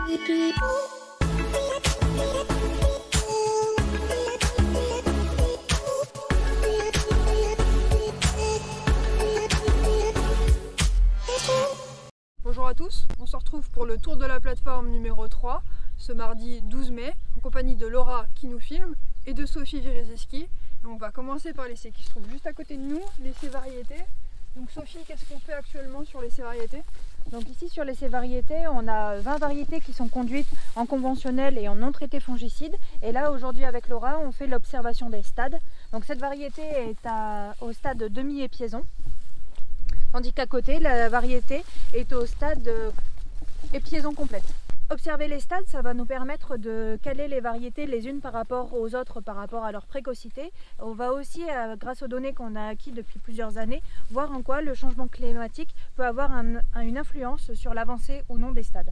Bonjour à tous, on se retrouve pour le tour de la plateforme numéro 3 ce mardi 12 mai en compagnie de Laura qui nous filme et de Sophie Virezeski. On va commencer par l'essai qui se trouve juste à côté de nous, l'essai variété. Donc Sophie, qu'est-ce qu'on fait actuellement sur l'essai variété? Donc ici sur l'essai variété, on a 20 variétés qui sont conduites en conventionnel et en non traité fongicide. Et là aujourd'hui avec Laura, on fait l'observation des stades. Donc cette variété est au stade demi-épiaison. Tandis qu'à côté, la variété est au stade épiaison complète. Observer les stades, ça va nous permettre de caler les variétés les unes par rapport aux autres, par rapport à leur précocité. On va aussi, grâce aux données qu'on a acquises depuis plusieurs années, voir en quoi le changement climatique peut avoir une influence sur l'avancée ou non des stades.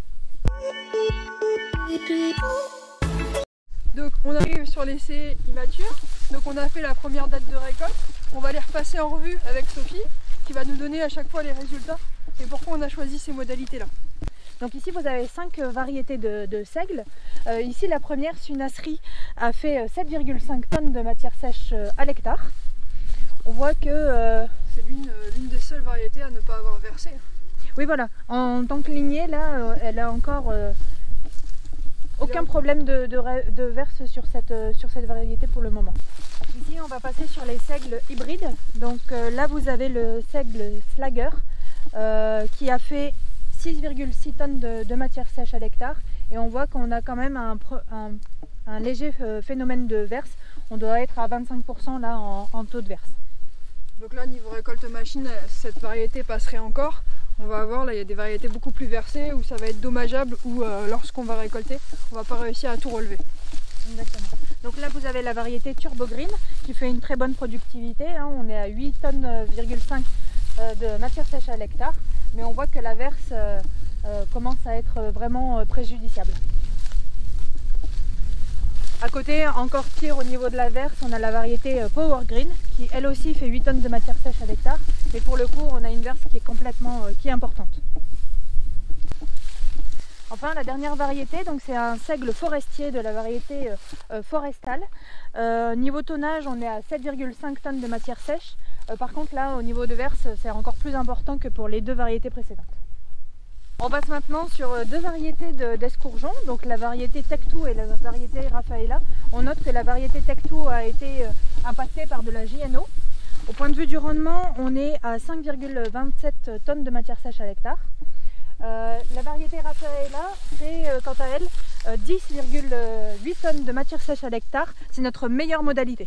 Donc on arrive sur l'essai immature, donc on a fait la première date de récolte. On va les repasser en revue avec Sophie, qui va nous donner à chaque fois les résultats et pourquoi on a choisi ces modalités-là. Donc ici vous avez 5 variétés de seigle. Ici la première, Sunasri, a fait 7,5 tonnes de matière sèche à l'hectare. On voit que c'est l'une des seules variétés à ne pas avoir versé. Oui voilà, en tant que lignée là, elle a encore aucun problème de verse sur cette variété pour le moment. Ici on va passer sur les seigles hybrides. Donc là vous avez le seigle Slager qui a fait 6,6 tonnes de matière sèche à l'hectare et on voit qu'on a quand même un léger phénomène de verse. On doit être à 25% là en taux de verse. Donc là niveau récolte machine, cette variété passerait encore. On va avoir là il y a des variétés beaucoup plus versées où ça va être dommageable ou lorsqu'on va récolter, on va pas réussir à tout relever. Exactement. Donc là vous avez la variété Turbo Green qui fait une très bonne productivité, hein. On est à 8,5 tonnes de matière sèche à l'hectare, mais on voit que la verse commence à être vraiment préjudiciable. À côté, encore pire au niveau de la verse, on a la variété Power Green qui elle aussi fait 8 tonnes de matière sèche à l'hectare, mais pour le coup on a une verse qui est importante. Enfin la dernière variété, donc c'est un seigle forestier de la variété forestale. Niveau tonnage, on est à 7,5 tonnes de matière sèche. Par contre là au niveau de verse c'est encore plus important que pour les deux variétés précédentes. On passe maintenant sur deux variétés d'escourgeons, donc la variété Tech2 et la variété Rafaela. On note que la variété Tech2 a été impactée par de la JNO. Au point de vue du rendement, on est à 5,27 tonnes de matière sèche à l'hectare. La variété Rafaela fait quant à elle 10,8 tonnes de matière sèche à l'hectare. C'est notre meilleure modalité.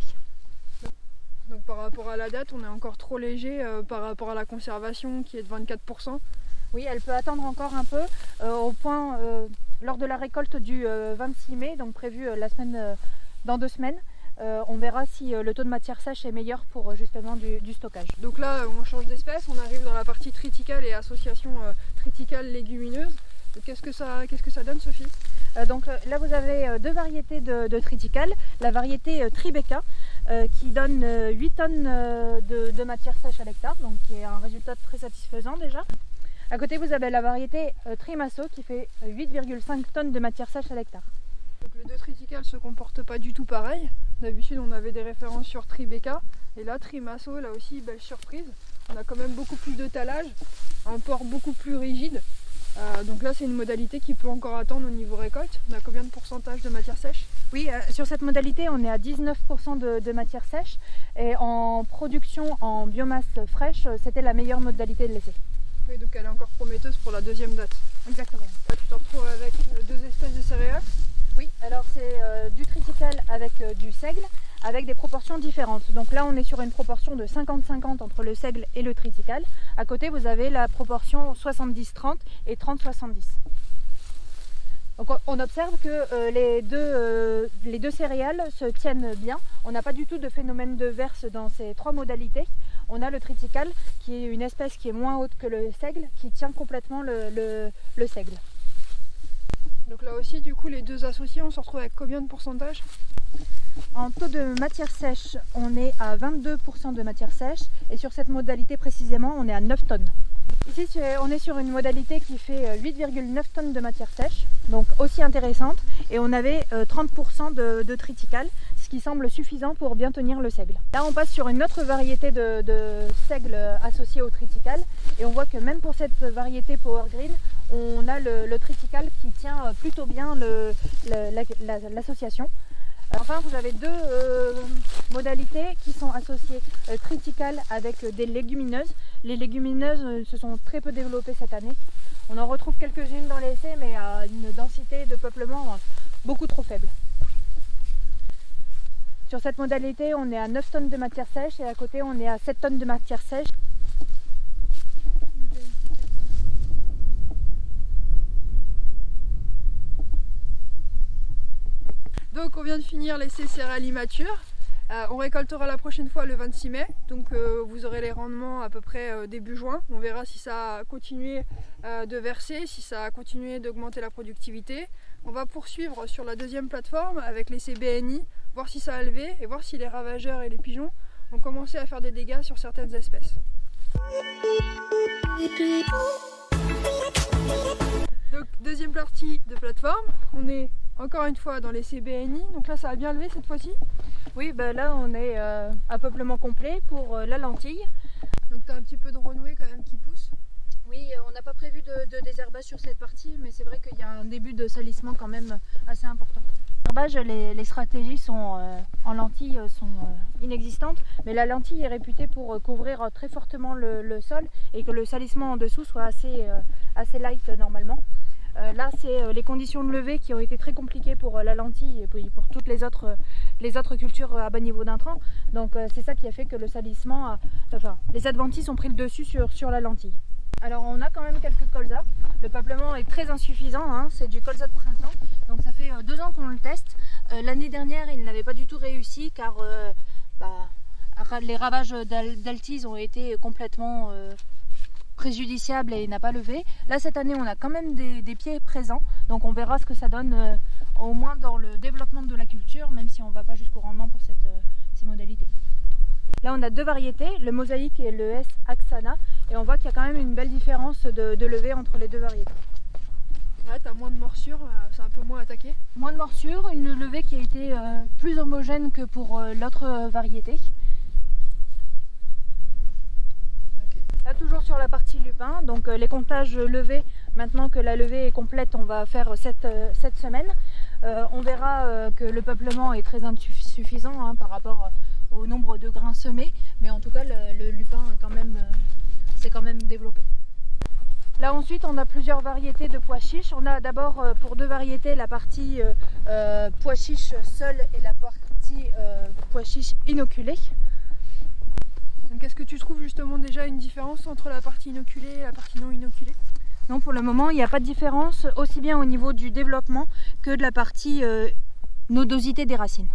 Donc par rapport à la date, on est encore trop léger par rapport à la conservation qui est de 24%. Oui, elle peut attendre encore un peu au point lors de la récolte du 26 mai, donc prévu dans 2 semaines. On verra si le taux de matière sèche est meilleur pour justement du stockage. Donc là on change d'espèce, on arrive dans la partie triticale et association triticale légumineuse. Qu'est-ce que ça donne Sophie? Donc là vous avez deux variétés de triticale, la variété Tribeca qui donne 8 tonnes de matière sèche à l'hectare, donc qui est un résultat très satisfaisant déjà. À côté vous avez la variété Trimasso qui fait 8,5 tonnes de matière sèche à l'hectare. Donc les deux triticales ne se comportent pas du tout pareil. D'habitude on avait des références sur Tribeca et là Trimasso, là aussi belle surprise. On a quand même beaucoup plus de talage, un port beaucoup plus rigide. Donc là c'est une modalité qui peut encore attendre au niveau récolte. On a combien de pourcentage de matière sèche? Oui, sur cette modalité on est à 19% de matière sèche et en production en biomasse fraîche c'était la meilleure modalité de l'essai. Oui, donc elle est encore prometteuse pour la deuxième date. Exactement. Là tu te retrouves avec deux espèces de céréales. Oui, alors c'est du triticale avec du seigle avec des proportions différentes. Donc là on est sur une proportion de 50-50 entre le seigle et le triticale. À côté vous avez la proportion 70-30 et 30-70. Donc on observe que les deux céréales se tiennent bien. On n'a pas du tout de phénomène de verse dans ces trois modalités. On a le triticale qui est une espèce qui est moins haute que le seigle, qui tient complètement le seigle. Donc là aussi du coup les deux associés on se retrouve avec combien de pourcentage? En taux de matière sèche on est à 22% de matière sèche et sur cette modalité précisément on est à 9 tonnes. Ici, on est sur une modalité qui fait 8,9 tonnes de matière sèche, donc aussi intéressante, et on avait 30% de triticale, ce qui semble suffisant pour bien tenir le seigle. Là, on passe sur une autre variété de seigle associé au triticale, et on voit que même pour cette variété Power Green, on a le triticale qui tient plutôt bien l'association. Enfin, vous avez deux modalités qui sont associées triticale avec des légumineuses. Les légumineuses se sont très peu développées cette année. On en retrouve quelques-unes dans l'essai, mais à une densité de peuplement beaucoup trop faible. Sur cette modalité, on est à 9 tonnes de matière sèche et à côté, on est à 7 tonnes de matière sèche. Donc on vient de finir l'essai céréales immatures. On récoltera la prochaine fois le 26 mai, donc vous aurez les rendements à peu près début juin. On verra si ça a continué de verser, si ça a continué d'augmenter la productivité. On va poursuivre sur la deuxième plateforme avec l'essai BNI, voir si ça a levé et voir si les ravageurs et les pigeons ont commencé à faire des dégâts sur certaines espèces. Donc deuxième partie de plateforme, on est encore une fois dans l'essai BNI, donc là ça a bien levé cette fois-ci. Oui, ben là on est à peuplement complet pour la lentille. Donc tu as un petit peu de renouée quand même qui pousse. Oui, on n'a pas prévu de désherbage sur cette partie, mais c'est vrai qu'il y a un début de salissement quand même assez important. Les stratégies sont, en lentille sont inexistantes, mais la lentille est réputée pour couvrir très fortement le sol et que le salissement en dessous soit assez light normalement. Là, c'est les conditions de levée qui ont été très compliquées pour la lentille et pour toutes les autres cultures à bas niveau d'intrants. Donc c'est ça qui a fait que le salissement, les adventices ont pris le dessus sur la lentille. Alors on a quand même quelques colzas. Le peuplement est très insuffisant, hein, c'est du colza de printemps. Donc ça fait 2 ans qu'on le teste. L'année dernière, il n'avait pas du tout réussi car les ravages d'altise ont été complètement préjudiciable et n'a pas levé. Là cette année on a quand même des pieds présents, donc on verra ce que ça donne au moins dans le développement de la culture, même si on ne va pas jusqu'au rendement pour ces modalités. Là on a 2 variétés, le mosaïque et le S. axana, et on voit qu'il y a quand même une belle différence de levée entre les 2 variétés. Ouais, tu as moins de morsures, c'est un peu moins attaqué. Moins de morsures, une levée qui a été plus homogène que pour l'autre variété. Là, toujours sur la partie lupin, donc les comptages levés, maintenant que la levée est complète, on va faire cette semaine. On verra que le peuplement est très insuffisant hein, par rapport au nombre de grains semés, mais en tout cas le lupin s'est quand même développé. Là ensuite on a plusieurs variétés de pois chiches. On a d'abord pour 2 variétés la partie pois chiche seul et la partie pois chiche inoculé. Donc est-ce que tu trouves justement déjà une différence entre la partie inoculée et la partie non inoculée? Non, pour le moment il n'y a pas de différence, aussi bien au niveau du développement que de la partie nodosité des racines.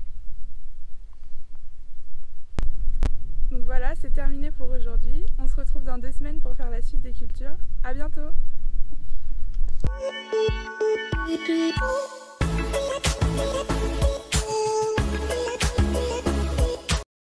Donc voilà, c'est terminé pour aujourd'hui. On se retrouve dans 2 semaines pour faire la suite des cultures. À bientôt! Thank you.